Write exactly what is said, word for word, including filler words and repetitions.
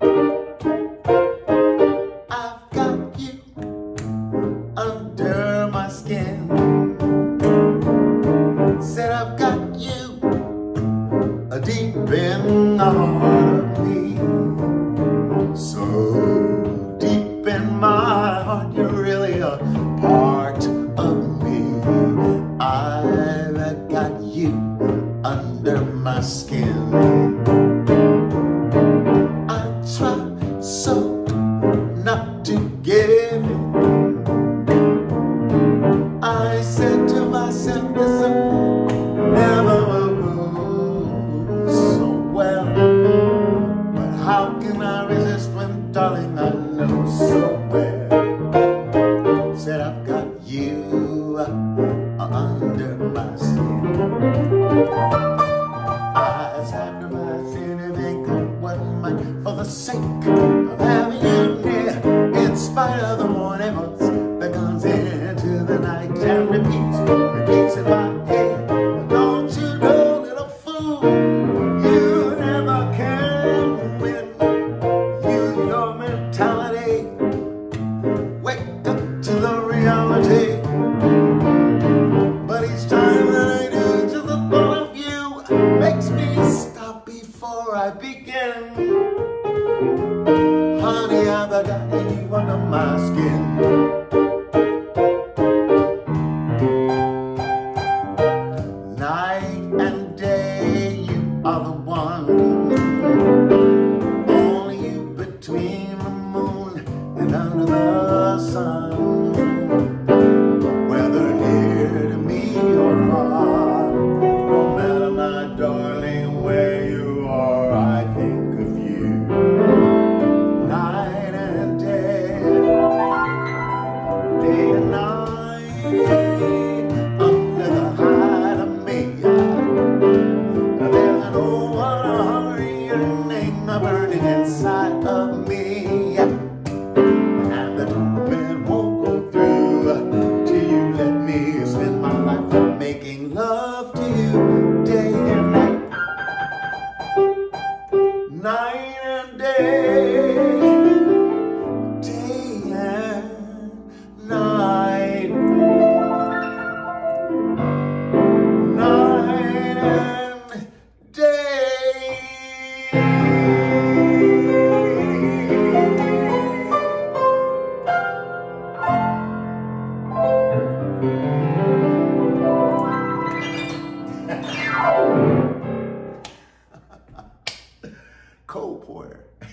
I've got you under my skin. Said I've got you deep in the heart of me. So deep in my heart, you're really a part of me. I've got you under my skin. I try so not to give in. I said to myself, this never will go so well. But how can I resist when, darling, I know so well? Said I've got you under my skin. I sacrifice anything I wouldn't mind for the sake of having you near. In spite of the warning voice that comes into the night and repeats, repeats in my head. Don't you know, little fool, you never can win. Use your mentality, wake up to the reality. But each time that I do, just the thought of you makes me stop before I begin. Honey, I've got you under my skin. Night and day, you are the one. Only you between the moon and under the sun. Whether near to me or far, no matter, my darling, where you are, I think of you. Night and day, day and night, under the hide of me. There's no one hurrying, burning inside of me. And the torment won't go through till you let me spend my life making love to you day and night. Night and day, day and night. Night and day. Cole Porter.